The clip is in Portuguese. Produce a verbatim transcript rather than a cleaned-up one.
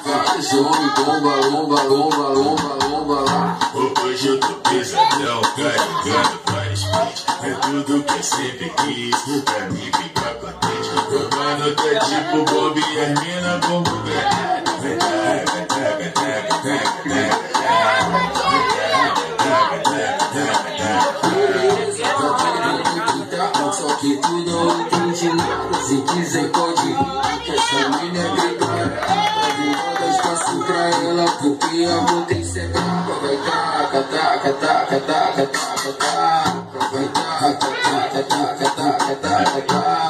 Lomba, lomba, lomba, lomba, lomba lá. Hoje eu tô pesadão, carregando vários pentes. É tudo que eu sempre quis, pra mim ficar contente. Meu mano tá tipo Bob e as mina bombo granada. Vai taca, taca, taca, taca, taca, taca. Só que tu não entende nada. Se quiser pode vir, que essa mina é brigada. Dá espaço pra ela, porque amor tem que ser brava. Vai taca, taca, taca, taca, taca, taca. Vai taca, taca, taca, taca, taca, taca.